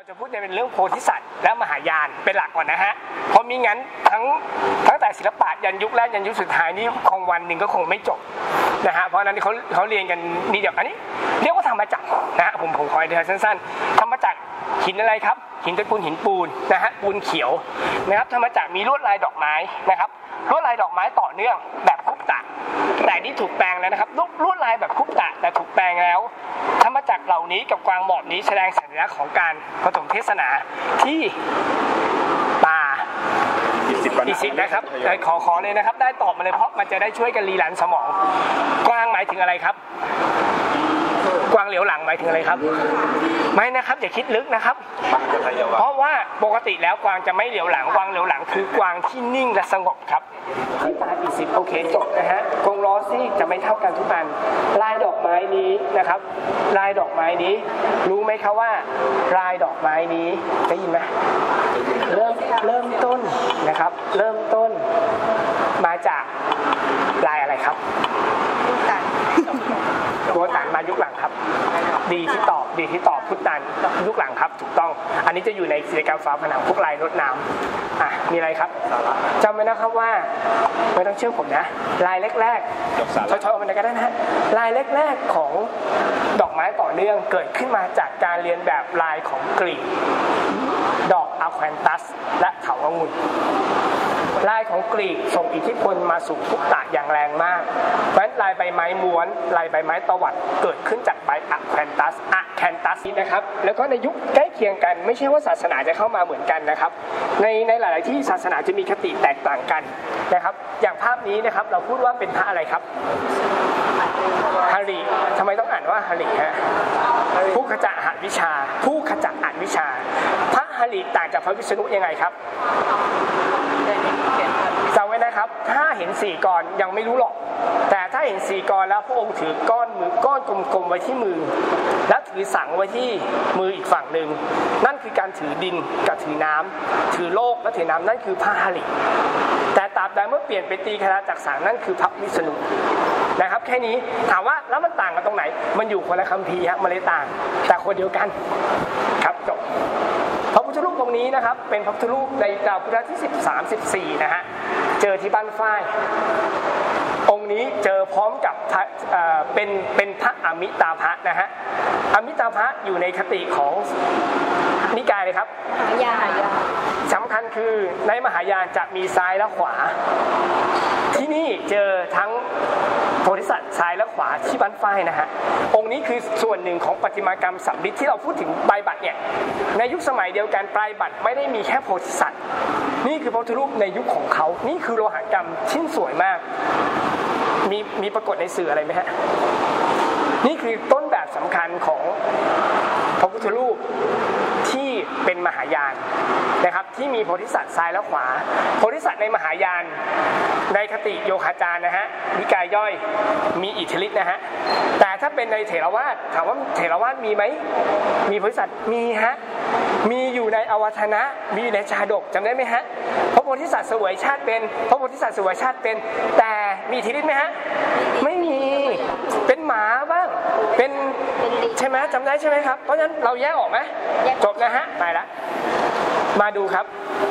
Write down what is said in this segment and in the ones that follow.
จะพูดในเป็นเรื่องโพธิสัตว์และมหายานเป็นหลักก่อนนะฮะเพราะมิงั้นทั้งแต่ศิลปะยันยุคแรกยันยุคสุดท้ายนี่คงวันหนึ่งก็คงไม่จบนะฮะเพราะนั้นเขาเรียนกันนี่เดี๋ยวอันนี้เรียกว่าธรรมจักรนะฮะผมขอเดี๋ยวสั้นๆธรรมจักรหินอะไรครับหินตระกูลหินปูนนะฮะปูนเขียวนะครับธรรมจักรมีลวดลายดอกไม้นะครับลวดลายดอกไม้ต่อเนื่องแบบคุปตะแต่นี่ถูกแปลงแล้วนะครับลวดลายแบบคุปตะแต่ถูกแปลงแล้วธรรมจักรเหล่านี้กับกวางหมอบนี้แสดงสัญลักษณ์ของการปฐมเทศนาที่ป่าอิสินะครับขอเลยนะครับได้ตอบมาเลยเพราะมันจะได้ช่วยกันรีแลนซ์สมองกวางหมายถึงอะไรครับกวางเหลียวหลังหมายถึงอะไรครับไม่นะครับอย่าคิดลึกนะครับเพราะว่าปกติแล้วกวางจะไม่เหลียวหลังกวางเหลียวหลังคือกวางที่นิ่งและสงบครับที่ตาอีสิบโอเคจบนะฮะกรงล้อซี่จะไม่เท่ากันทุกอันลายดอกไม้นี้นะครับลายดอกไม้นี้รู้ไหมครับว่าลายดอกไม้นี้ได้ยินไหมเริ่มต้นนะครับเริ่มต้นมาจากลายอะไรครับโบตันมายุคหลังครับดีที่ตอบพุทธันยุคหลังครับถูกต้องอันนี้จะอยู่ในศิลปกรรมฝาผนังพวกลายรดน้ำมีอะไรครับจำไว้นะครับว่าไม่ต้องเชื่อผมนะลายแรกๆชอยๆออกมาก็ได้นะลายแรกๆของดอกไม้ต่อเนื่องเกิดขึ้นมาจากการเรียนแบบลายของกรีกดอกอะแควนตัสและเถาองุ่นลายของกรีกส่งอิทธิพลมาสู่คุปตะอย่างแรงมากเพราะฉะนั้นลายใบไม้ม้วนลายใบไม้ตวัดเกิดขึ้นจากใบอะแคนตัสนี้นะครับแล้วก็ในยุคใกล้เคียงกันไม่ใช่ว่าศาสนาจะเข้ามาเหมือนกันนะครับในหลายๆที่ศาสนาจะมีคติแตกต่างกันนะครับอย่างภาพนี้นะครับเราพูดว่าเป็นพระอะไรครับหริทำไมต้องอ่านว่าหริฮะผู้ขจักอวิชชาพระหริต่างจากพระวิษณุยังไงครับจำไว้นะครับถ้าเห็น4 กรยังไม่รู้หรอกแต่ถ้าเห็น4 กรแล้วพระองค์ถือก้อนกลมๆไว้ที่มือและถือสังไว้ที่มืออีกฝั่งหนึ่งนั่นคือการถือดินกับถือน้ำถือโลกและถือน้ำนั่นคือพระหริแต่ตราบใดเมื่อเปลี่ยนเป็นตีคณะจักรสังนั่นคือพระวิษณุนะครับแค่นี้ถามว่าแล้วมันต่างกันตรงไหนมันอยู่คนละคัมภีร์ฮะมันเลยต่างแต่คนเดียวกันครับจบพระพุทธรูปตรงนี้นะครับเป็นพระพุทธรูปในดาวพุทธที่13-14นะฮะเจอที่บ้านฝ้ายองค์นี้เจอพร้อมกับเป็นพระอมิตาภะนะฮะอมิตาภะอยู่ในคติของนิกายเลยครับมหายานสำคัญคือในมหายานจะมีซ้ายและขวาที่นี่เจอทั้งโพธิสัตว์ซ้ายและขวาที่บ้านฝ้ายนะฮะองค์นี้คือส่วนหนึ่งของประติมากรรมสำริดที่เราพูดถึงปลายบัตรเนี่ยในยุคสมัยเดียวกันปลายบัตรไม่ได้มีแค่โพธิสัตว์นี่คือพระพุทธรูปในยุคของเขานี่คือโลหะกรรมชิ้นสวยมากมีปรากฏในสื่ออะไรไหมฮะนี่คือต้นแบบสำคัญของพระพุทธรูปที่เป็นมหายานนะครับที่มีโพธิสัตว์ซ้ายและขวาโพธิสัตว์ในมหายานในคติโยคาจารนะฮะนิกายย่อยมีอิทธิฤทธิ์นะฮะแต่ถ้าเป็นในเถรวาทถามว่าเถรวาทมีไหมมีโพธิสัตว์มีฮะมีอยู่ในอวัทนะมีในชาดกจำได้ไหมฮะพระโพธิสัตว์เสวยชาติเป็นพระโพธิสัตว์เสวยชาติเป็นแต่มีอิทธิฤทธิ์ไหมฮะไม่มีเป็นหมาบ้างเป็นใช่ไหมจำได้ใช่ไหมครับเพราะฉะนั้นเราแยกออกไหมจบนะฮะไปละมาดูครับ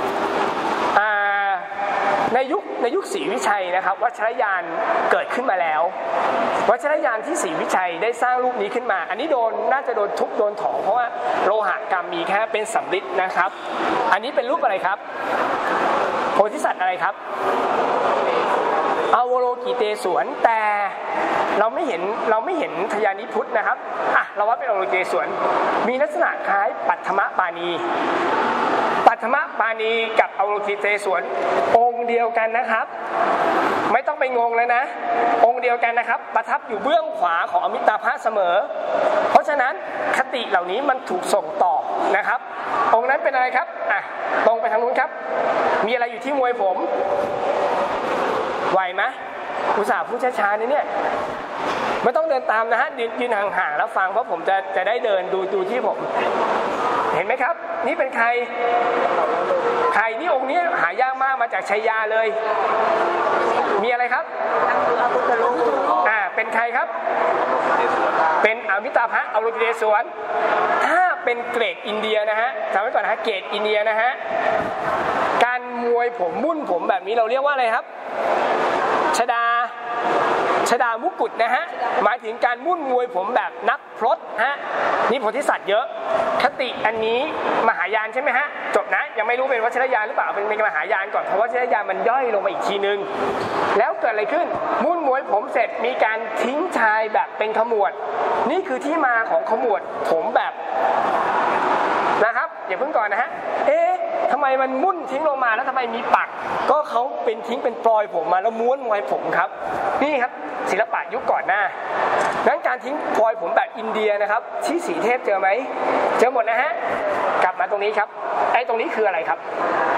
ในยุคศรีวิชัยนะครับวัชรยานเกิดขึ้นมาแล้ววัชรยานที่ศรีวิชัยได้สร้างรูปนี้ขึ้นมาอันนี้น่าจะโดนทุบโดนถองเพราะว่าโลหะกรรมมีแค่เป็นสำริดนะครับอันนี้เป็นรูปอะไรครับโพธิสัตว์อะไรครับอโวโลกิเตศวนแต่เราไม่เห็นทยานิพุทธนะครับเราว่าเป็นอโวโลกิเตศวนมีลักษณะคล้ายปัทมปานีกับอโวโลกิเตศวนองค์เดียวกันนะครับไม่ต้องไปงงเลยนะองค์เดียวกันนะครับประทับอยู่เบื้องขวาของอมิตาภะเสมอเพราะฉะนั้นคติเหล่านี้มันถูกส่งต่อนะครับองค์นั้นเป็นอะไรครับตรงไปทางนู้นครับมีอะไรอยู่ที่มวยผมไหวไหมอุตส่าห์พูดช้าๆนี่เนี่ยไม่ต้องเดินตามนะฮะยืนห่างๆแล้วฟังเพราะผมจะได้เดินดูที่ผมเห็นไหมครับนี่เป็นใครนี่องค์นี้หายากมากมาจากชัยยาเลยมีอะไรครับเป็นใครครับเป็นอมิตาภะอโวโลกิเตศวนถ้าเเป็นเกรดอินเดียนะฮะจำไว้ก่อนนะฮะเกรดอินเดียนะฮะการมวยผมมุ่นผมแบบนี้เราเรียกว่าอะไรครับชดามุกุฎนะฮะหมายถึงการมุ่นมวยผมแบบนักพรตฮะนี่โพธิสัตว์เยอะคติอันนี้มหายานใช่ไหมฮะจบนะยังไม่รู้เป็นวัชรยานหรือเปล่าเป็นมหายานก่อนเพราะวัชรยานมันย่อยลงมาอีกทีนึงแล้วเกิดอะไรขึ้นมุ่นมวยผมเสร็จมีการทิ้งชายแบบเป็นขมวดนี่คือที่มาของขมวดผมแบบนะครับอย่าเพิ่งก่อนนะฮะทำไมมันมุ่นทิ้งลงมาแล้วทำไมมีปักก็เขาเป็นทิ้งเป็นปลอยผมมาแล้วม้วนมวยผมครับนี่ครับศิลปะยุคก่อนหน้านั้นการทิ้งปลอยผมแบบอินเดียนะครับที่สีเทพเจอไหมเจอหมดนะฮะกลับมาตรงนี้ครับไอ้ตรงนี้คืออะไรครับ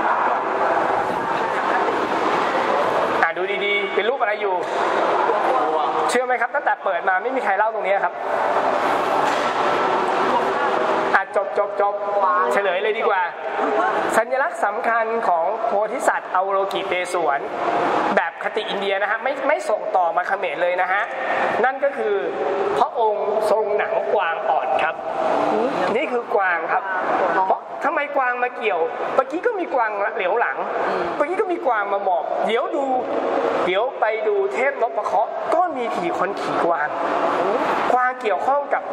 ดูดีๆเป็นรูปอะไรอยู่เชื่อไหมครับตั้งแต่เปิดมาไม่มีใครเล่าตรงนี้ครับจบเฉลยเลยดีกว่าสัญลักษณ์สำคัญของโพธิสัตว์อวโลกิเตศวรแบบคติอินเดียนะฮะไม่ส่งต่อมาเขมรเลยนะฮะนั่นก็คือพระองค์ทรงหนังกวางอ่อนครับนี่คือกวางครับทำไมกวางมาเกี่ยวเมื่อกี้ก็มีกวางเหลียวหลังเมื่อกี้ก็มีกวางมาหมอบเดี๋ยวไปดูเทพนพเคราะห์ก็มีขี่คนขี่กวางเกี่ยวข้องกับ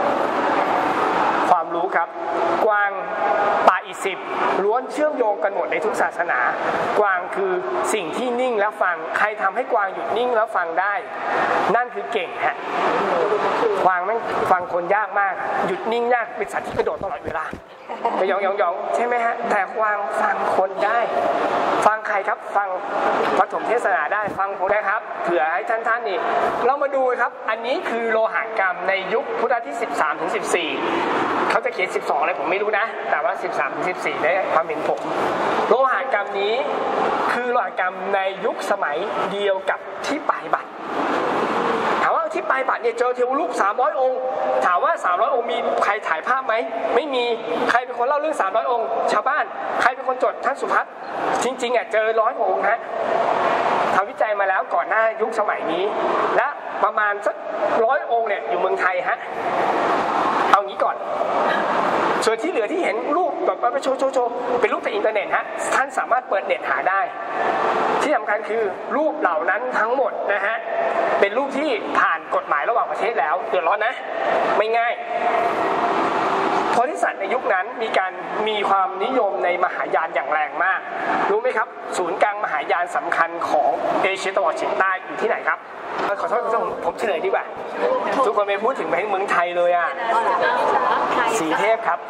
ความรู้ครับกวางป่าอิสิปล้วนเชื่อมโยงกันหมดในทุกศาสนากวางคือสิ่งที่นิ่งแล้วฟังใครทำให้กวางหยุดนิ่งแล้วฟังได้นั่นคือเก่งฮะกวางมันฟังคนยากมากหยุดนิ่งยากเป็นสัตว์ที่กระโดดตลอดเวลาไปยองใช่ไหมฮะแต่กวางฟังคนได้ฟังใครครับฟังปฐมเทศนาได้ฟังผมนะครับเผื่อให้ท่านนี่เรามาดูครับอันนี้คือโลหกรรมในยุคพุทธที่13 ถึง 14เขาจะเขียน12อะไรผมไม่รู้นะแต่ว่า13 ถึง 14ได้ความเห็นผมโลหกรรมนี้คือโลหกรรมในยุคสมัยเดียวกับที่ปลายบัตรถามว่าที่ปลายบัตรเนี่ยเจอเทวรูป300 องค์ถามว่า300 องค์มีใครถ่ายภาพไหมไม่มีใครเป็นคนเล่าเรื่อง300 องค์ชาวบ้านใครเป็นคนจดท่านสุพัฒน์จริงๆเจอ100 องค์ฮะทำวิจัยมาแล้วก่อนหน้ายุคสมัยนี้และประมาณสัก100 องค์เนี่ยอยู่เมืองไทยฮะเอางี้ก่อนส่วนที่เหลือที่เห็นรูปแบบว่าโชว์เป็นรูปจากอินเทอร์เน็ตฮะท่านสามารถเปิดเน็ตหาได้ที่สำคัญคือรูปเหล่านั้นทั้งหมดนะฮะเป็นรูปที่ผ่านกฎหมายระหว่างประเทศแล้วเดือดร้อนนะไม่ง่ายโพธิสัตว์ในยุคนั้นมีความนิยมในมหายานอย่างแรงมากรู้ไหมครับศูนย์กลางมหายานสำคัญของเอเชียตะวันออกเฉียงใต้อยู่ที่ไหนครับขอโทษผมเฉลยดีกว่าทุกคนไปพูดถึงเมืองไทยเลยอ่ะสีเทพครับ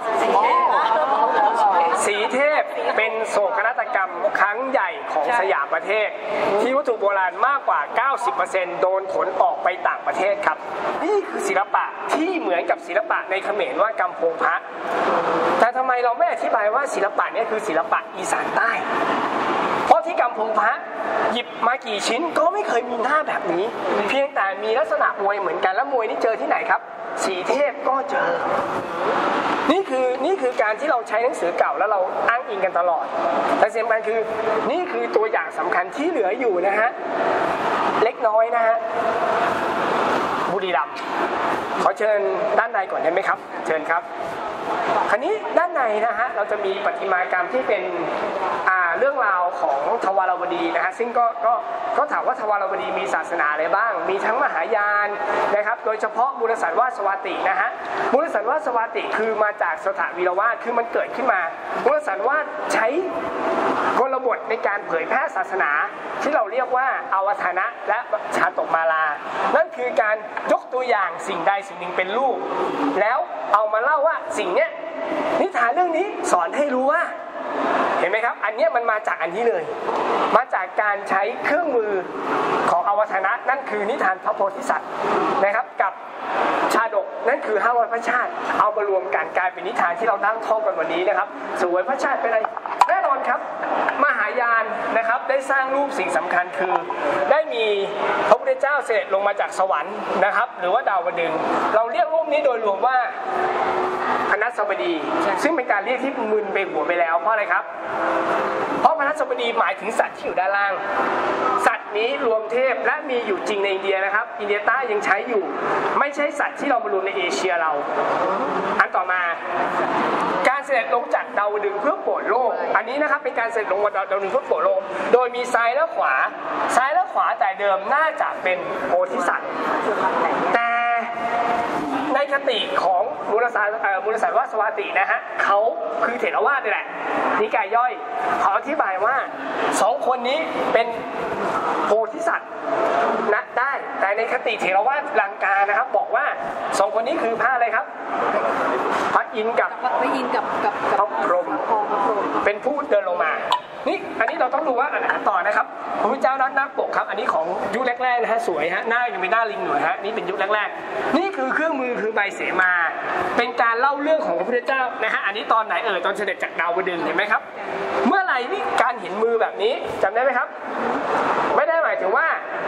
สีเทพเป็นโศกนาฏกรรมครั้งใหญ่ของสยามประเทศที่วัตถุโบราณมากกว่า 90% โดนขนออกไปต่างประเทศครับนี่คือศิลปะที่เหมือนกับศิลปะในเขมรว่ากำพงพระแต่ทำไมเราไม่อธิบายว่าศิลปะนี้คือศิลปะอีสานใต้เพราะที่กำพงพระหยิบมากี่ชิ้นก็ไม่เคยมีหน้าแบบนี้เพียงแต่มีลักษณะมวยเหมือนกันแล้วมวยนี่เจอที่ไหนครับสีเทพก็เจอนี่คือการที่เราใช้หนังสือเก่าแล้วเราอ้างอิงกันตลอดแต่สิ่งสำคัญคือนี่คือตัวอย่างสำคัญที่เหลืออยู่นะฮะเล็กน้อยนะฮะบุรีรัมย์ขอเชิญด้านในก่อนได้ไหมครับเชิญครับคราวนี้ด้านในนะฮะเราจะมีประติมากรรมที่เป็นเรื่องราวของทวารวดีนะฮะซึ่งก็ถามว่าทวารวดีมีศาสนาอะไรบ้างมีทั้งมหายานนะครับโดยเฉพาะมูลสันวาสวาตินะฮะมูลสันวาสวาติคือมาจากสถวีรวาทคือมันเกิดขึ้นมามูลสันวาสใช้กลบทในการเผยแพร่ศาสนาที่เราเรียกว่าอวทานะและชาตกมาลานั่นคือการยกตัวอย่างสิ่งใดสิ่งหนึ่งเป็นรูปแล้วเอามาเล่าว่าสิ่งเนี้ยนิทานเรื่องนี้สอนให้รู้ว่าเห็นไหมครับอันนี้มันมาจากอันนี้เลยมาจากการใช้เครื่องมือของอวทานะนั่นคือนิทานพระโพธิสัตว์นะครับกับชาดกนั่นคือ500 พระชาติเอามารวมกันกลายเป็นนิทานที่เรานั่งท่องกันวันนี้นะครับสวยพระชาติเป็นอะไรแน่นอนครับมหายานนะครับได้สร้างรูปสิ่งสำคัญคือได้มีพระพุทธเจ้าเสด็จลงมาจากสวรรค์นะครับหรือว่าดาวดึงส์เราเรียกรูปนี้โดยรวมว่าพนัสบดีซึ่งเป็นการเรียกที่มึนไปหัวไปแล้วเพราะอะไรครับเพราะพนัสบดีหมายถึงสัตว์ที่อยู่ด้านล่างสัตว์ว์นี้รวมเทพและมีอยู่จริงในอินเดียนะครับอินเดียใต้ยังใช้อยู่ไม่ใช่สัตว์ที่เรามารวมในเอเชียเราอันต่อมาการเสด็จลงจากดาวดึงส์เพื่อโปรดโลกอันนี้นะครับเป็นการเสด็จลงจากดาวดึงส์เพื่อโปรดโลกโดยมีซ้ายและขวาแต่เดิมน่าจะเป็นโพธิสัตว์แต่ในคติของมูลสารวสวาตินะฮะเขาคือเถรวาทนี่แหละนิกายย่อยเขาอธิบายว่าสองคนนี้เป็นโพธิสัตว์นะได้แต่ในคติเถรวาทลังกานะครับบอกว่าสองคนนี้คือพระอะไรครับพระอินทร์กับพระพรหมเป็นผู้เดินลงมานี่อันนี้เราต้องดูว่าอันไหนต่อนะครับพระพุทธเจ้าหน้าปกครับอันนี้ของยุคแรกๆนะฮะสวยฮะหน้ายังเป็นหน้าลิงอยู่ฮะนี่เป็นยุคแรกๆนี่คือเครื่องมือคือใบเสมาเป็นการเล่าเรื่องของพระพุทธเจ้านะฮะอันนี้ตอนไหนตอนเสด็จจากดาวดึงส์เห็นไหมครับเมื่อไหร่นี่การเห็นมือแบบนี้จำได้ไหมครับไม่ได้หมายถึงว่า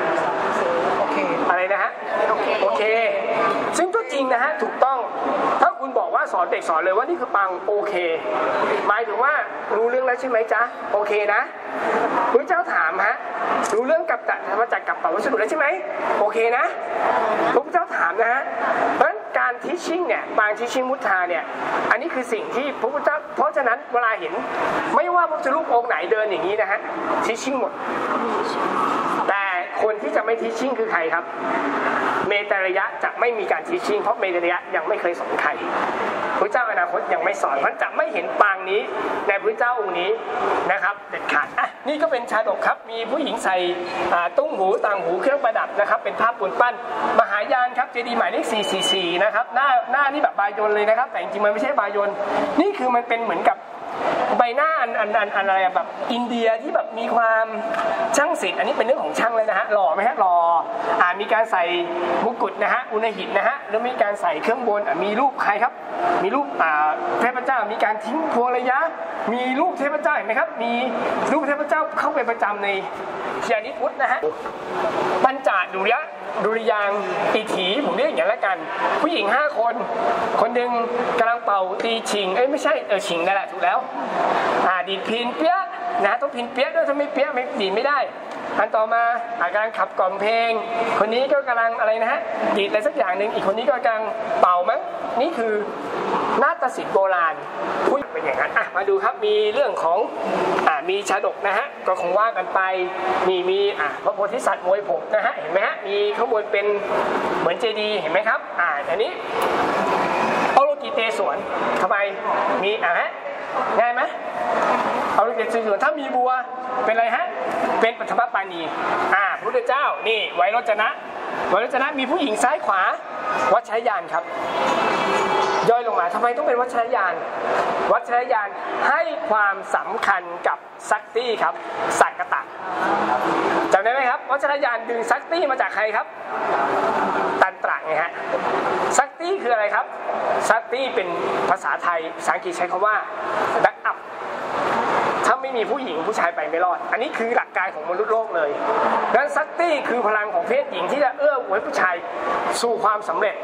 อะไรนะฮะโอเคซึ่งตัวจริงนะฮะถูกต้องถ้าคุณบอกว่าสอนเด็กสอนเลยว่านี่คือปังโอเคหมายถึงว่ารู้เรื่องแล้วใช่ไหมจ๊ะโอเคนะพระเจ้าถามฮะรู้เรื่องกับจักรธรรมจักรกับปวัสดุแล้วใช่ไหมโอเคนะพระเจ้าถามนะฮะเพราะฉะนั้นการทิชชิ่งเนี่ยบางทิชชิ่งมุทาเนี่ยอันนี้คือสิ่งที่พระพุทธเจ้าเพราะฉะนั้นเวลาเห็นไม่ว่าพระพุทธรูปองค์ไหนเดินอย่างนี้นะฮะทิชชิ่งหมดแต่คนที่จะไม่ทิชชิ่งคือใครครับเมตระยะจะไม่มีการทิชชิ่งเพราะเมตระยะยังไม่เคยสอนใครพระเจ้าอนาคตยังไม่สอนเพราะจะไม่เห็นปางนี้ในพระเจ้าองค์นี้นะครับเด็ดขาดอ่ะนี่ก็เป็นชาดกครับมีผู้หญิงใส่ตุ้งหูต่างหูเครื่องประดับนะครับเป็นภาพปูนปั้นมหายานครับเจดีย์หมายเลข444นะครับหน้านี่แบบบายนเลยนะครับแต่จริงๆมันไม่ใช่บายนนี่คือมันเป็นเหมือนกับใบหน้าอะไรแบบอินเดียที่แบบมีความช่างศิลป์อันนี้เป็นเรื่องของช่างเลยนะฮะหล่อไหมฮะหล่อมีการใส่มุกุฎนะฮะอุณหิตนะฮะแล้วมีการใส่เครื่องบนมีรูปใครครับมีรูปเทพเจ้ามีการทิ้งพวงระยะมีรูปเทพเจ้าเห็นไหมครับมีรูปเทพเจ้าเข้าไปประจำในเชียนิพุทธนะฮะปัญจดุริยางอิถีผมเรียกอย่างนี้แล้วกันผู้หญิง5คนหนึ่งกำลังเป่าตีฉิงไม่ใช่ฉิงนั่นแหละถูกแล้วดีดพินเปี้ยนะต้องพินเปี้ยด้วยถ้าไม่เปี้ยไม่ดีดไม่ได้อันต่อมากำลังขับกล่อมเพลงคนนี้ก็กำลังอะไรนะฮะดีดอะไรสักอย่างหนึ่งอีกคนนี้ก็กำลังเป่ามั้งนี่คือนาฏศิลป์โบราณพูดเป็นอย่างนั้นมาดูครับมีเรื่องของมีชาดกนะฮะก็คงว่ากันไปมีพระโพธิสัตว์มวยผมนะฮะเห็นไหมฮะมีข้างบนเป็นเหมือนเจดีย์เห็นไหมครับอันนี้เอาโลกิเตศวนทำไมมีฮะง่ายไหมเอาโลกิเตศวนถ้ามีบัวเป็นอะไรฮะเป็นปัทมปานีพระพุทธเจ้านี่ไวโรจนะมีผู้หญิงซ้ายขวาวัชรยานครับย่อยลงมาทำไมต้องเป็นวัชรยานให้ความสำคัญกับซักตี้ครับสักกตะจำได้ไหมครับวัชรยานดึงซักตี้มาจากใครครับตันตระไงฮะซักตี้คืออะไรครับซักตี้เป็นภาษาไทยภาษาอังกฤษใช้คำว่าแบ็กอัพถ้าไม่มีผู้หญิงผู้ชายไปไม่รอดอันนี้คือหลักการของมนุษย์โลกเลยดังนั้นซักตี้คือพลังของเพศหญิงที่จะเอื้ออวยผู้ชายสู่ความสำเร็จ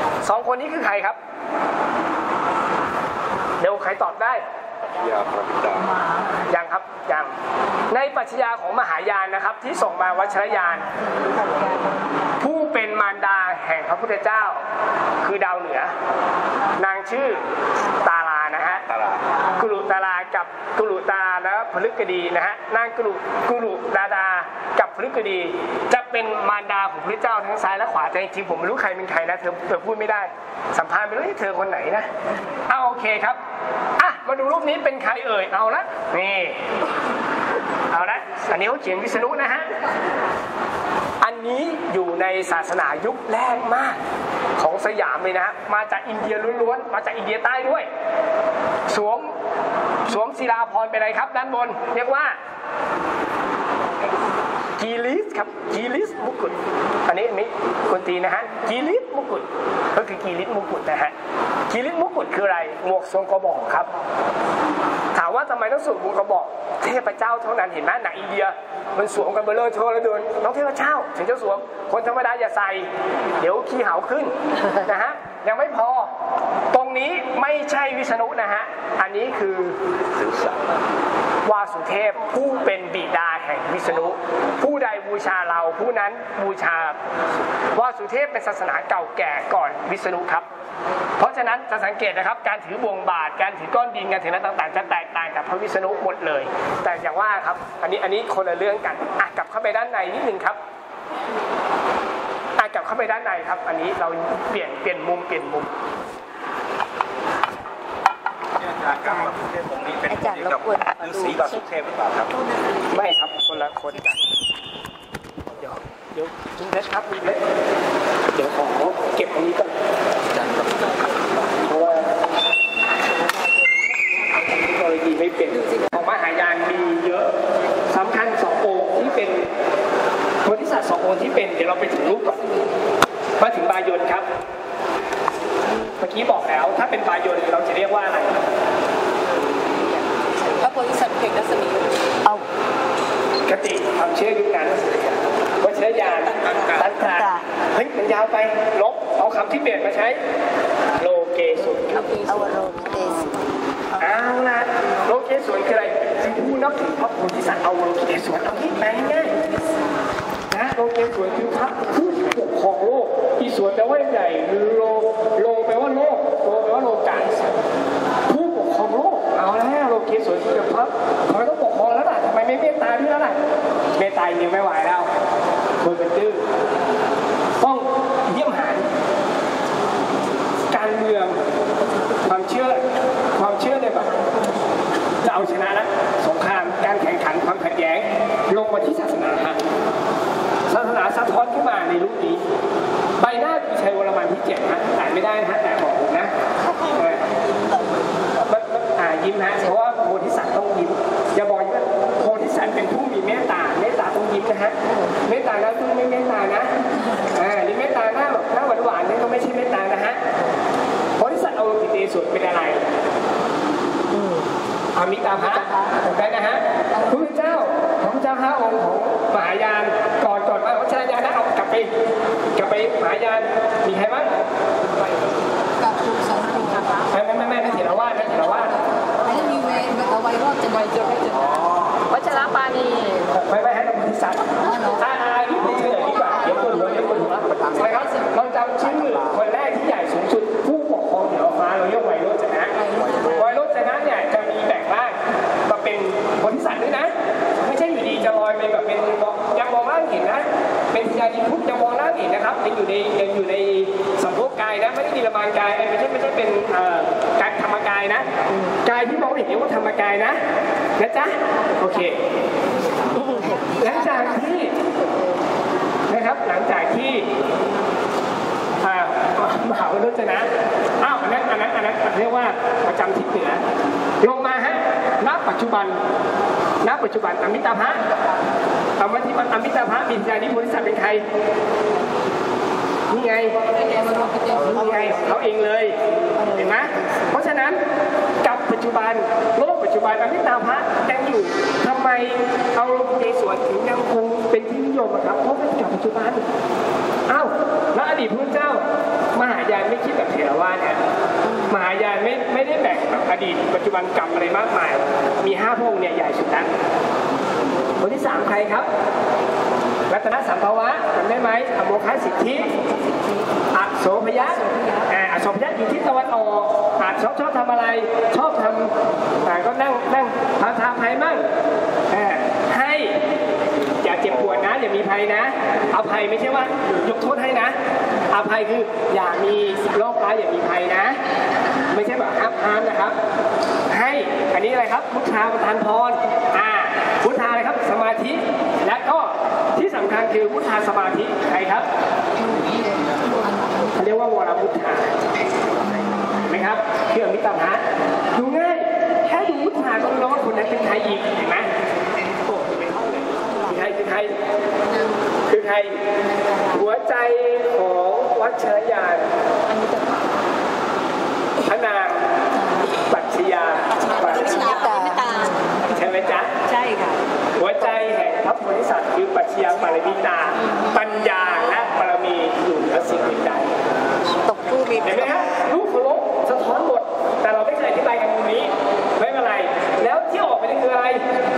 2คนนี้คือใครครับเดี๋ยวใครตอบได้ยังครับยังในปรัชญาของมหายานนะครับที่ส่งมาวัชรยานผู้เป็นมารดาแห่งพระพุทธเจ้าคือดาวเหนือนางชื่อตารานะฮะกุลุตารากับกุลุตาราและพฤกดีนะฮะนางกุลุดากับพฤกดีจะเป็นมารดาของพระเจ้าทั้งซ้ายและขวาแต่จริงๆผมไม่รู้ใครเป็นใครนะเธอพูดไม่ได้สัมภาษณ์ไม่รู้เธอคนไหนนะโอเคครับมาดูรูปนี้เป็นใครเอาละนี่เอาละอันนี้เขาเขียนวิษณุนะฮะอันนี้อยู่ในศาสนายุคแรกมากของสยามเลยนะมาจากอินเดียล้วนๆมาจากอินเดียใต้ด้วยสวมศิลาภรณ์เป็นอะไรครับด้านบนเรียกว่ากีลิสครับกีลิสมุกุฎอันนี้มีคนตีนะฮะกีลิสมุกุฎก็คือกีลิสมุกุฎนะฮะกีลิสมุกุฎคืออะไรหมวกทรงกระบอกครับถามว่าทำไมต้องสวมหมวกกระบอกเทพเจ้าเท่านั้นเห็นไหมหนังอินเดียมันสวมกันเบลอเทอแล้วเดินน้องเทพเจ้าถึงจะสวมคนธรรมดาอย่าใส่เดี๋ยวขี้เหาขึ้นนะฮะยังไม่พอตรงนี้ไม่ใช่วิษณุนะฮะอันนี้คือวาสุเทพผู้เป็นบิดาแห่งวิษณุผู้ใดบูชาเราผู้นั้นบูชาวาสุเทพเป็นศาสนาเก่าแก่ก่อนวิษณุครับเพราะฉะนั้นจะสังเกตนะครับการถือบ่วงบาทการถือก้อนดินการถืออะไรต่างๆจะแตกต่างกับพระวิษณุหมดเลยแต่อย่างว่าครับอันนี้คนละเรื่องกันกลับเข้าไปด้านในนิดนึงครับกลับเข้าไปด้านในครับอันนี้เราเปลี่ยนมุมอาจารย์สุเทพองค์นี้เป็นคนที่กับฤาษีกับสุเทพหรือเปล่าครับไม่ครับคนละคนกันเดี๋ยวคุณเล็กครับคุณเล็กเดี๋ยวขอเก็บตรงนี้ก่อนเพราะว่าเทคโนโลยีไม่เป็นของมหายานมีเยอะสำคัญ2 องค์ที่เป็นโพธิสัตว์2 องค์ที่เป็นเดี๋ยวเราไปถึงรูปก่อนมาถึงบายนครับเมื่อกี้บอกแล้วถ้าเป็นบายนเราจะเรียกว่าอะไรพระโพธิสัตว์เพ่งรัศมีเอาคติความเชื่อยุคนั้นวัชรยานตันตราเฮ้ยมันยาวไปลบเอาคำที่เปลี่ยนมาใช้โลเกสุเอาโลเกสุเอาละโลเกสุคืออะไรผู้นับถือพระโพธิสัตว์เอาโลเกสุเอาที่แปลง่ายนะโลเกสุคือพระผู้ปกครองโลกอีสวนแปลว่าใหญ่โลแปลว่าโลกโลแปลว่าโลกาผู้ปกครองโลกเอาแล้วโลเกสุคือพระเขาต้องปกครองแล้วล่ะทำไมไม่เมตตาด้วยล่ะเมตตายังไม่ไหวแล้วคนเป็นดื้อต้องเยี่ยมหาการเมืองความเชื่อในแบบจะเอาชนะนะสงครามการแข่งขันความขัดแย้งลงมาที่ศาสนาศาสนาสะท้อนขึ้นมาในรูปนี้ใบหน้าคือชัยวรมันที่7นะแต่ไม่ได้นะแต่บอกผมนะยิ้มนะเพราะว่าโพธิสัตว์ต้องยิ้มอย่าบอกว่าโพธิสัตว์เป็นผู้มีเมตตาต้องยิ้มนะฮะเมตตาแล้วต้องไม่เมตตานะนี่เมตตาหน้าแบบหน้าหวานๆนี่ก็ไม่ใช่เมตตานะฮะโพธิสัตว์เอาติเตสุดเป็นอะไรอมิตาภะถูกไหมนะฮะพระพุทธเจ้า5 องค์ของมหายานก่อนว่าวัชรยานนะเอากลับไปมหายานมีใครบ้างกับทุกสองคนไม่เถรวาทไม่มีเวรเอาไว้รอดจะไม่เจอวัชรปานีไม่ให้โพธิสัตว์นี่ผมเฉลยดีกว่าเดี๋ยวคนหัวนะครับเราจำชื่อคนแรกที่ใหญ่สูงสุดผู้ปกครองเหนือฟ้าเราเรียกไวโรจนะเนี่ยจะมีแบ่งบ้างมาเป็นโพธิสัตว์ด้วยนะไม่ใช่อยู่ดีจะลอยไปแบบเป็นยังมองล่างเห็นนะเป็นทิยาดิพุทธยังมองล่างเห็นนะครับยังอยู่ในสัมโพกกายนะไม่ได้มีละมานกายไม่ใช่เป็นกายธรรมกายนะกายที่มองเห็นเรียกว่าธรรมกายนะจ๊ะโอเคหลังจากที่นะครับหลังจากที่มหาวิโรจนะอันนั้นเรียกว่าประจำทิศเหนือลงมาฮะณปัจจุบันอมิตาภะอมิตาภะบินญาณิโพธิสัตว์เป็นใครนี่ไงเขาเองเลยเห็นไหมเพราะฉะนั้นกับปัจจุบันโลกปัจจุบันอมิตาภะยังอยู่ทำไมเอาในส่วนถึงยังคงเป็นที่นิยมครับเพราะเป็นกับปัจจุบันแล้วอดีตพระเจ้ามหายานไม่คิดแบบเถรวาทเนี่ยมหายานไม่ได้แบ่งแบบอดีตปัจจุบันกรรมอะไรมากมายมี5 พระองค์เนี่ยใหญ่สุดนะคนที่3ใครครับรัตนสัมภวะจำได้ไหมอโมฆะสิทธิอโสพยะอยู่ที่ตะวันออกชอบทำอะไรชอบทำก็นั่งทำภัยมั่งให้อย่าเจ็บปวดนะอย่ามีภัยนะอภัยไม่ใช่ว่ายกโทษให้นะอภัยคืออย่ามีโรคร้ายอย่ามีภัยนะไม่ใช่แบบห้ามนะครับให้อันนี้อะไรครับพุทธาประทานพรพุทธาอะไรครับสมาธิและก็ที่สำคัญคือพุทธาสมาธิใครครับเขาเรียกว่าวรพุทธาไหมครับคืออมิตาภะดูง่ายแค่ดูพุทธาก็รู้ว่าคนนั้นเป็นใครอีกเห็นไหมคือใครหัวใจของวัชรยานพระนางปัจฉยาใช่ไหมจ๊ะใช่ค่ะหัวใจแห่งพระโพธิสัตว์คือปัจฉยาปารมิตาปัญญาและบารมีอยู่เหนือสิ่งอื่นใดเห็นไหมครับรูปเคารพสะท้อนหมดแต่เราไม่เคยอธิบายกันตรงนี้ไม่เป็นไรแล้วที่ออกไปนี่คืออะไร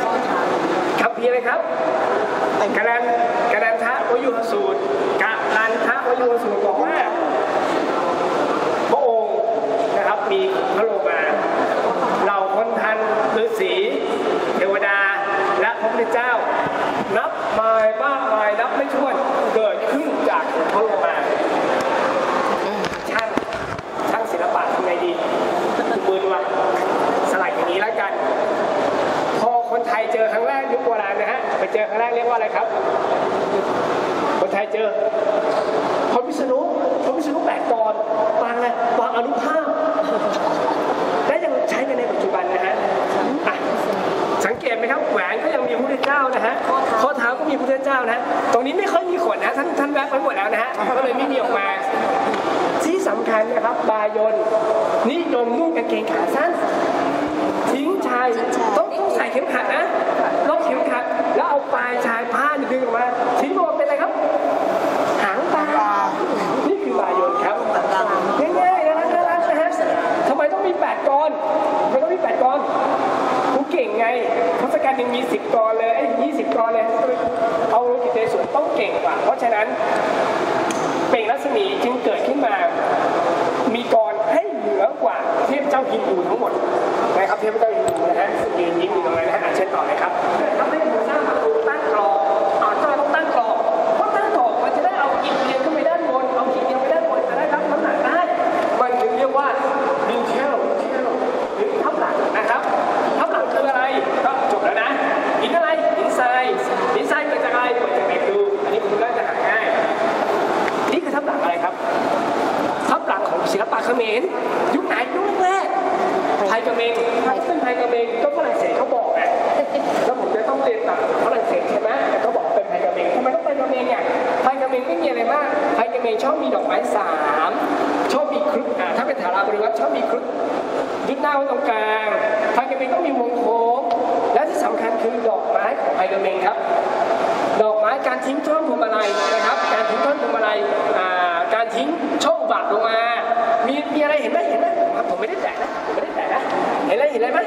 ว่าอะไรครับคนไทยเจอพระวิษณุ8 กรวางอะไรวางอนุภาพและยังใช้กันในปัจจุบันนะฮะสังเกตไหมครับแหวนก็ยังมีพระพุทธเจ้านะฮะข้อเท้าก็มีพระพุทธเจ้านะตรงนี้ไม่ค่อยมีขนนะท่านแวะไปหมดแล้วนะฮะก็เลยไม่มีออกมาที่สำคัญนะครับบายนนิยมนุ่งกางเกงขาสั้นทิ้งชายต้องใส่เข็มขัดนะล็อกเข็มขัดแล้วเอาปลายชายผ้าดึงออกมาทิ้งออกเป็นอะไรครับหางปลานี่คือบายนครับง่ายๆนะน่ารักนะฮะทำไมต้องมี8 กรทำไมต้องมี8 กรกูเก่งไงทศกัณฐ์ยังมี10 กรเลย20 กรเลยเอากิจในส่วนต้องเก่งกว่าเพราะฉะนั้นเปล่งรัศมีจึงเกิดขึ้นมามีกรให้เหนือกว่าเทพเจ้าฮินดูทั้งหมดนะครับเทพเจ้าฮินดูนะฮะยืนยิ้มอยู่ตรงนั้นนะฮะเช่นต่อเลยครับทำให้บูชาประตูตั้งกรอบต้องตั้งกรอบเพราะตั้งกรอบมันจะได้เอาอิฐเรียงขึ้นไปด้านบนเอาหินเรียงไปด้านบนจะได้รับน้ำหนักได้มันถึงเรียกว่าดินเทลหรือทับหลังนะครับทับหลังคืออะไรก็จบแล้วนะหินอะไรหินทรายเกิดจากอะไรเกิดจากเหล็กดูอันนี้คุณน่าจะหาง่ายนี่คือทับหลังอะไรครับทับหลังของศิลปะเขมรยุคไหนยุคแรกไทยเขมรซึ่งไทยเขมรก็ฝรั่งเศสเขาบอกนะแล้วผมจะต้องเรียนแบบฝรั่งเศสใช่ไหมแต่เขาบอกเป็นไทยเขมรทำไมต้องเป็นเขมรเนี่ยไทยเขมรไม่มีอะไรมากไทยเขมรชอบมีดอกไม้3ชอบมีครุฑถ้าเป็นฐานาบริวัตรชอบมีครุฑยึดหน้าไว้ตรงกลางไทยเขมรก็มีวงโค้งและที่สำคัญคือดอกไม้ของไทยเขมรครับดอกไม้การทิ้งท่อนพวงมาลัยนะครับการทิ้งท่อนพวงมาลัยการทิ้งช่ออุบาทลงมามีอะไรเห็นไหมผมไม่ได้แตะนะเห็นอะไรไหม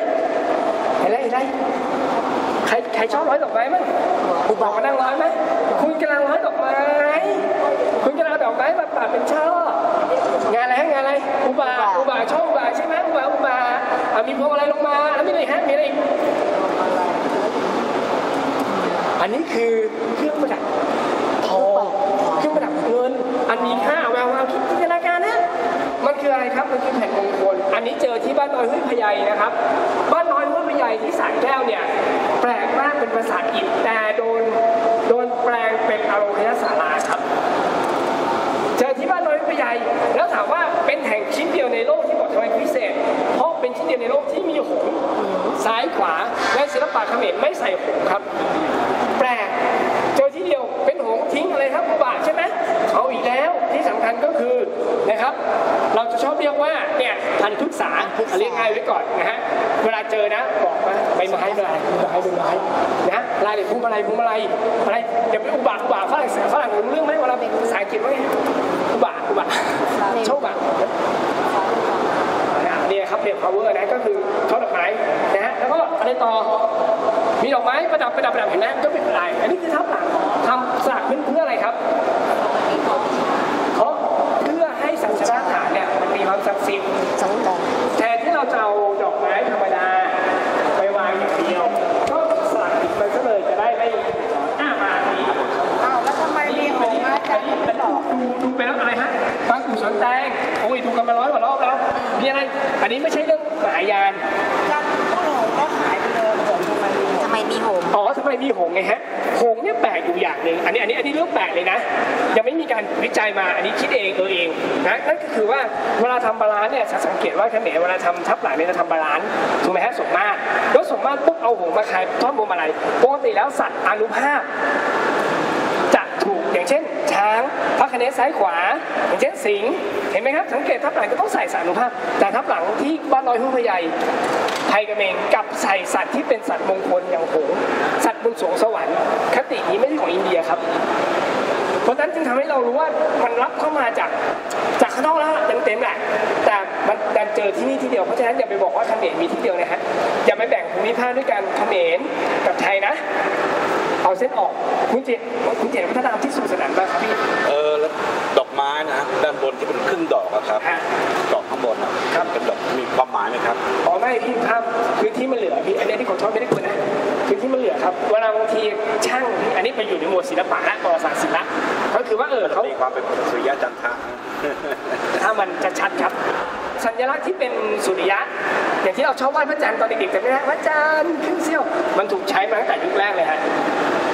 ใครชอบร้อยดอกไม้มั้งบอกมานั่งร้อยไหมคุณกำลังร้อยดอกไม้คุณกำลังดอกไม้มาปาดเป็นช่องานอะไรอุบาช่ออุบาใช่ไหมอุบามีพวงอะไรลงมาแล้วมีอะไรฮะมีอะไรอันนี้คือเครื่องประดับทองเครื่องประดับเงินอันมีค่าแววคิดจินตนาการนะมันคืออะไรครับมันคือแผ่นมงคลอันนี้เจอที่บ้านน้อยห้วยพะไยนะครับบ้านน้อยห้วยพะไยที่สระแก้วเนี่ยแปลกมากเป็นปราสาทอิฐแต่โดนแปลงเป็นอโลคยศาลาครับเจอที่บ้านน้อยห้วยพะไยแล้วถามว่าเป็นแห่งชิ้นเดียวในโลกที่บอกทำไมพิเศษเพราะเป็นชิ้นเดียวในโลกที่มีหงส์ซ้ายขวาและศิลปะเขมรไม่ใส่หงส์ครับแปลกเจอที่เดียวเป็นหงส์ทิ้งอะไรครับอุบาทใช่ไหมเอาอีกแล้วที่สำคัญก็คือนะครับเราจะชอบเรียกว่าเนี่ยพันธุษาเรียกง่ายไว้ก่อนนะฮะเวลาเจอนะบอกมาใบไม้นะลายเด็กพุ่มอะไรอย่าไปอุบาทฝรั่งรู้เรื่องไหมเวลาเป็นภาษาอังกฤษว่าไงอุบาทโชคบาทเนี่ยครับเรียก power นะก็คือช่อดอกไม้นะฮะแล้วก็อะไรต่อมีดอกไม้ประดับเห็นไหมก็เป็นลายอันนี้คือทับหลังทำสลักขึ้นเพื่ออะไรครับเขาเพื่อให้สัญชาตญาณเนี่ยมันมีความศักดิ์สิทธิ์แทนที่เราจะเอาดอกไม้ธรรมดาไปวางอย่างเดียวก็สลักผิดมันก็เลยจะได้ไม่มานี้แล้วทำไมมีหงส์อาจารย์ดูไปแล้วอะไรฮะบางกุศลแตงโอ้ยดูกันมา100 กว่ารอบแล้วมีอะไรอันนี้ไม่ใช่เรื่องหายานก็หายไปเลยทำไมมีหงส์ทำไมมีหงส์ไงฮะหงส์เนี่ยแปลกอยู่อย่างหนึ่งอันนี้เรื่องแปลกเลยนะยังไม่มีการวิจัยมาอันนี้คิดเองนะนั่นก็คือว่าเวลาทำบาลานซ์เนี่ยสังเกตว่าเขมรเวลาทำทับหลังเนี่ยจะทำบาลานซ์ถูกไหมฮะสมมาตรแล้วสมมาตรปุ๊บเอาหงส์มาคายท่อนบนมาลัยปกติแล้วสัตว์อานุภาพจะถูกอย่างเช่นช้างพระคเนศซ้ายขวาอย่างเช่นสิงห์เห็นไหมครับสังเกตทับหลังก็ต้องใส่สัตว์อานุภาพแต่ทับหลังที่บ้านน้อยห้วยพะไยไทยเขมรกับใส่สัตว์ที่เป็นสัตว์มงคลอย่างหงส์สัตว์บนสวงสวรรค์คตินี้ไม่ใช่ของอินเดียครับเพราะฉะนั้นจึงทำให้เรารู้ว่ามันรับเข้ามาจากข้างนอกแล้วเต็มแหละแต่มันดันเจอที่นี่ที่เดียวเพราะฉะนั้นอย่าไปบอกว่าเขมรมีที่เดียวนะฮะอย่าไปแบ่งภูมิภาคด้วยกันเขมรกับไทยนะเอาเส้นออกคุณเจนพัฒนาที่สุดสนานมากครับพี่แล้วดอกไม้นะด้านบนที่เป็นครึ่งดอกครับดอกข้างบนนะครับเป็นดอกมีความหมายไหมครับไม่พี่ครับพื้นที่มันเหลือพี่อันนี้ที่ผมชอบไม่ได้ควรนะพื้นที่มันเหลือครับเวลาบางทีช่างอันนี้ไปอยู่ในหมวดศิลปะและประวัติศาสตร์ศิลปะก็คือว่าเขามีความเป็นสุริยะจันทระถ้ามันจะชัดครับสัญลักษณ์ที่เป็นสุริยะอย่างที่เราชอบไหว้พระจันทร์ตอนเด็กๆจำได้ไหมพระจันทร์ขึ้นเสี้ยวมันถูกใช้มาตั้งแต่ยุคแรกเลยฮะ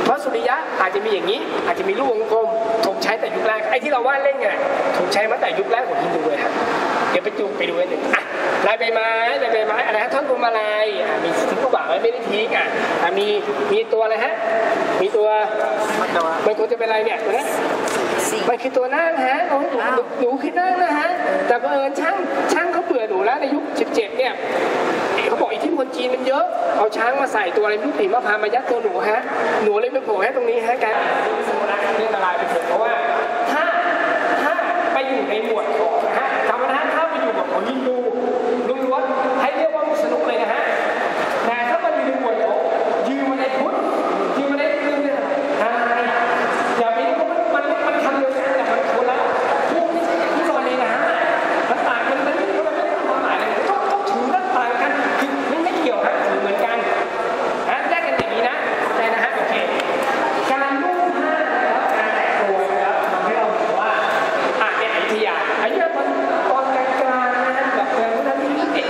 พระสุริยะอาจจะมีอย่างนี้อาจจะมีรูปวงกลมถูกใช้แต่ยุคแรกไอ้ที่เราวาดเล่นเนี่ยถูกใช้มาแต่ยุคแรกของฮินดูเลยครับเดี๋ยวไปดูกันหนึ่งลายใบไม้อะไรฮะท่อนพวงมาลัยมีทิ้งกระบะไว้ไม่ได้ทิ้งมีตัวอะไรฮะมีตัวมันควรจะเป็นอะไรเนี่ยตัวนี้มันคือตัวนั่งฮะหนูคือนั่งนะฮะแต่บังเอิญช่างเขาเบื่อหนูแล้วในยุค17เนี่ยเขาบอกอิทธิพลจีนมันเยอะเอาช้างมาใส่ตัวอะไรลูกผีมะพร้าวมายัดตัวหนูฮะหนูเลยไปโผล่ให้ตรงนี้ฮะการสมุนไพรเรื่องละลายไปเถอะเพราะว่าถ้าไปอยู่ในหมวดของนะฮะจำไว้นะฮะถ้าไปอยู่แบบของฮินดูล้วนๆให้เรียกว่ามุสลิมเลยนะฮะแต่ถ้ามันอยู่ในหมวดของยืมมาในพุทธยืมมาในเรื่องเนี่ยอย่าไปมันทำเลยนะแต่มันคนละพวกที่นอนในน้ำมันต่างกันมันไม่ได้ความหมายเลยต้องถือว่าต่างกันคือไม่เกี่ยวฮะถือเหมือนกันนะแยกกันอย่างนี้นะแต่นะฮะโอเคการนุ่งผ้าแล้วการแต่งตัวนะครับทำให้เราเห็นว่าเนี่ยอยุธยาตอนกลางๆนะแบบเมืองพุทธที่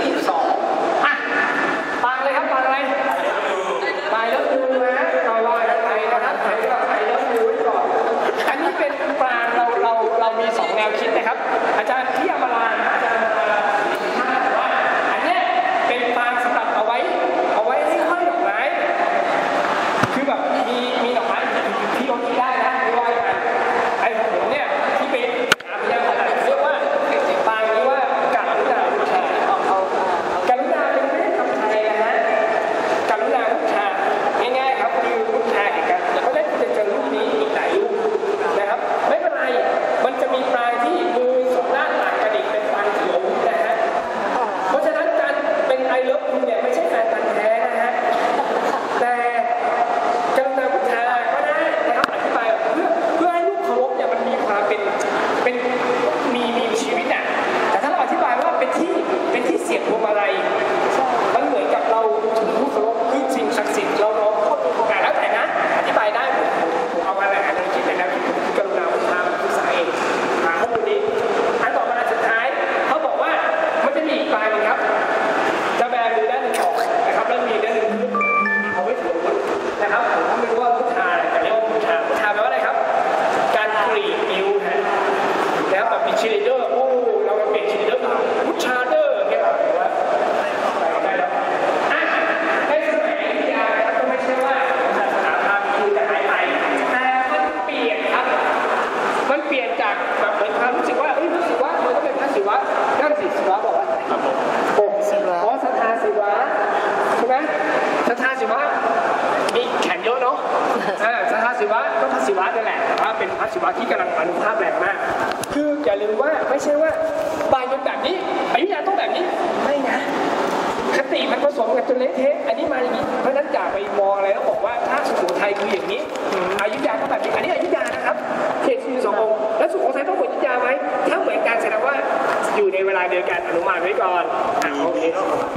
21-22ปางเลยครับปางอะไรปางแล้วดูนะเอาลอยกันไปนะครับไปแล้วดูไว้ก่อนอันนี้เป็นปางเรามี2แนวคิดนะครับอาจารย์ที่อมรานะอาจารย์บอกว่าอันนี้เป็นปางสำหรับเอาไว้ให้ห้อยดอกไม้คือแบบมีดอกไม้ที่เราที่ได้นะไม่ว่ากันไอ้ผมเนี่ยที่เป็นพยาขนาดเรียกว่าปางนี้ว่าการุณาบูชาการุณาเป็นไม่ได้ทำไทยนะฮะการุณาบูชาง่ายๆครับคือบูชาเองกันเพราะฉะนั้นจะเจอรูปนี้อีกหลายรูปนะครับไม่เป็นไรมันจะมีปลายที่มือสองด้านต่างกันอีกเป็นปลายเขียวนะฮะเพราะฉะนั้นการเป็นไอเลิฟคุณเนี่ยไม่ใช่แฟนพันธุ์แท้นะฮะแต่กรุณาบูชาก็ได้นะครับอธิบายเพื่อให้ลูกเคารพเนี่ยมันมีความเป็นมีชีวิตอ่ะแต่ถ้าเราอธิบายว่าเป็นที่เสียงพวงมาลัยมันเหมือนกับเราถึงลูกเคารพคือสิ่งศักดิ์สิทธิ์เราเนาะแต่แล้วแต่นะอธิบายได้ผมเอามาแหละอันนี้คิดไปแล้วกรุณาบูชาคือสาเหตุหาข้อมูลนี้อันต่อมาสุดท้ายเขาบอกว่ามันจะมีอีกปลายนึงครับจะแบมือด้านหนึ่งออกนะครับแล้วมีด้านหนึ่งเอาไว้ถือนะครับผมก็ไม่รู้ว่าพุทธาแต่เรียกว่าพุทธาแปลว่าอะไรครับการกรีดนิ้วนะครับแบบมีชีลิเดอร์โอ้เราเปลี่ยนชีลิเดอร์พุทธาเดอร์เนี่ยแบบว่าได้แล้วในสมัยอยุธยาก็ไม่ใช่ว่าศาสนาพราหมณ์คือจะหายไปแต่มันเปลี่ยนครับมันเปลี่ยนจากแบบเหมือนความรู้สึกว่ารู้สึกว่ามันก็เป็นพระศิวะนั่นสิศิวะบอกว่าอ๋อศรัทธาศิวะใช่ไหมศรัทธาศิวะมีแขนเยอะเนาะศรัทธาศิวะก็พระศิวะนั่นแหละแต่ว่าเป็นพระศิวะที่กำลังอานุภาพแรงมากคืออย่าลืมว่าไม่ใช่ว่าบางคนแบบนี้อยุธยาต้องแบบนี้ไม่นะคติมันผสมกันจนเละเทะอันนี้มาอย่างนี้เพราะฉะนั้นอย่าไปมองอะไรแล้วบอกว่าถ้าสุโขทัยคืออย่างนี้อยุธยาก็แบบนี้อันนี้อยุธยานะครับเขตที่2 องค์แล้วสุโขทัยต้องเหมือนอยุธยาไหมถ้าเหมือนกันแสดงว่าอยู่ในเวลาเดียวกันอนุมานไว้ก่อนโอเค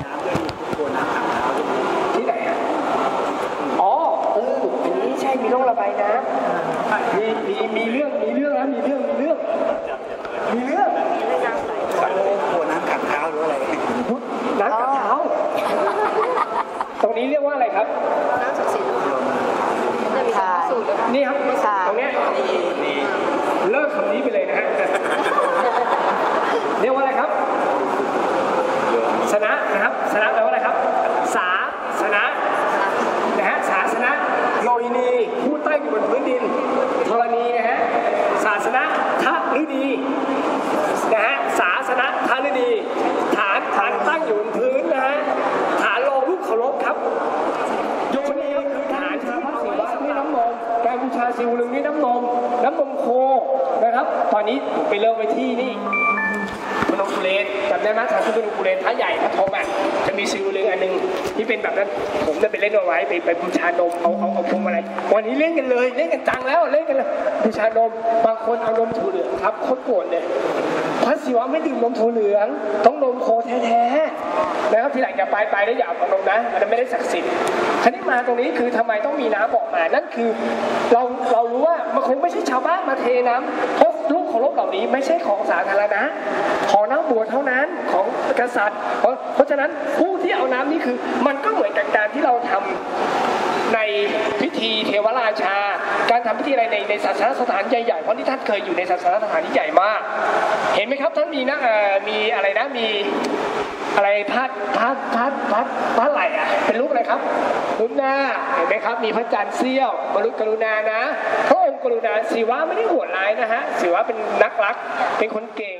ที่ไหนอ่ะอ๋ออันนี้ใช่มีร่องระบายน้ำมีเรื่องนะมีเรื่องตัวน้ำขัดเท้าหรืออะไรน้ำขัดเท้าตรงนี้เรียกว่าอะไรครับน้ำศักดิ์สิทธิ์นี่ครับตรงนี้เลิกคำนี้ไปเลยนะฮะเรียกว่าอะไรครับสนะนะครับสนะแปลว่าอะไรครับสาสนะนะฮะศาสนะโลหินีผู้ใต้อยู่บนพื้นดินธรณีนะฮะศาสนะทะฤดีนะฮะศาสนะทะฤดีฐานตั้งอยู่บนพื้นนะฮะฐานรองรูปเคารพครับโยนีคือฐานที่พระศิวะด้วยน้ำนมการบูชาศิวลึงด้วยน้ำนมโคนะครับตอนนี้ไปเริ่มไปที่นี่พนมกุเลนจำได้ไหมฐานที่พนมกุเลนพระใหญ่พระธมอ่ะจะมีศิวลึงอันนึงที่เป็นแบบนั้นผมจะไปเล่นเอาไว้ไปบูชานมเอาพวงมาลัยวันนี้เล่นกันเลยเล่นกันจังแล้วเล่นกันเลยบูชานมบางคนเอานมถั่วเหลืองครับโคตรโกรธเลยพระศิวะไม่ดื่มนมถั่วเหลืองต้องนมโคแท้ๆนะครับทีหลังอย่าไปแล้วอย่าเอานมนะมันไม่ได้ศักดิ์สิทธิ์คราวนี้มาตรงนี้คือทำไมต้องมีน้ำออกมานั่นคือเรารู้ว่ามันคงไม่ใช่ชาวบ้านมาเทน้ำเพราะลูกของรบเหล่านี้ไม่ใช่ของสาธารณะของนักบวชเท่านั้นของกษัตริย์เพราะฉะนั้นผู้ที่เอาน้ำนี่คือมันก็เหมือนกับการที่เราทำในพิธีเทวราชาการทำพิธีอะไรในศาสนสถานใหญ่ๆเพราะที่ท่านเคยอยู่ในศาสนสถานที่ใหญ่มากเห็นไหมครับท่านมีนะมีอะไรนะมีอะไรพัดไหลอ่ะเป็นรูปอะไรครับรูปหน้าเห็นไหมครับมีพระจันทร์เสี้ยวมนุษย์กรุณานะพระองค์กรุณาศิวะไม่ได้โหดร้ายนะฮะศิวะเป็นนักรักเป็นคนเก่ง